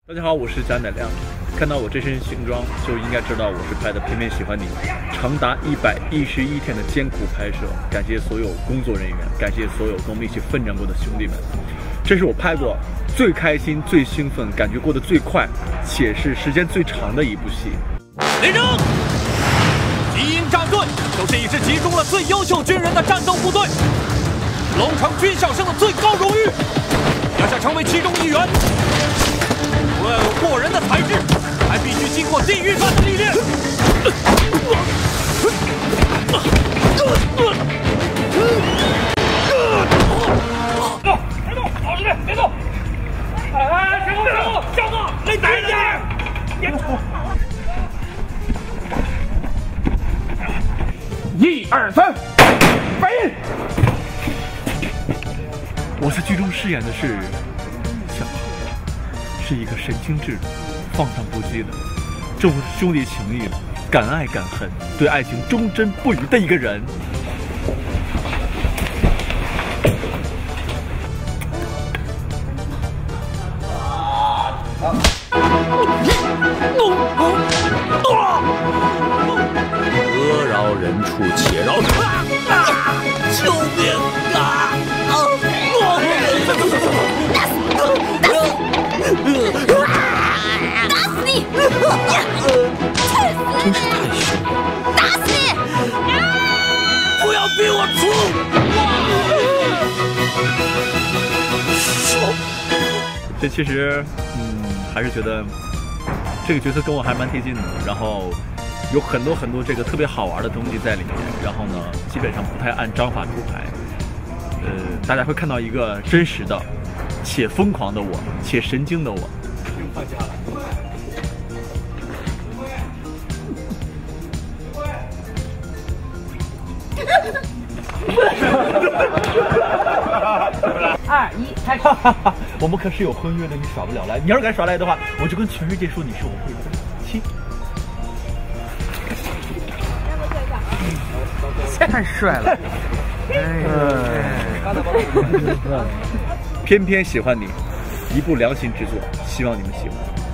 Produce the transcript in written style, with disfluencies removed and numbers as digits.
大家好，我是贾乃亮。看到我这身行装，就应该知道我是拍的《偏偏喜欢你》，长达111天的艰苦拍摄。感谢所有工作人员，感谢所有跟我们一起奋战过的兄弟们。这是我拍过最开心、最兴奋、感觉过得最快，且是时间最长的一部戏。 连长，基因战队就是一支集中了最优秀军人的战斗部队，龙城军校生的最高荣誉。要想成为其中一员，除了有过人的才智，还必须经过地狱般的历练。别动，老实点，别动！哎，别动，小子，累点点！别动！1、2、3，反应！ 我在剧中饰演的是小胖，是一个神经质、放荡不羁的、重兄弟情谊、敢爱敢恨、对爱情忠贞不渝的一个人。 何饶人处且饶人！救命啊！ 打死你！ 真是太凶了！ 打死你！ 不要逼我出！ 这其实，还是觉得这个角色跟我还蛮贴近的，然后有很多这个特别好玩的东西在里面，然后呢，基本上不太按章法出牌。大家会看到一个真实的、且疯狂的我，且神经的我。放假了。 2、1，开始。 我们可是有婚约的，你耍不了赖。你要是敢耍赖的话，我就跟全世界说你是我未婚妻。 太帅了！ 偏偏喜欢你，一部良心之作，希望你们喜欢。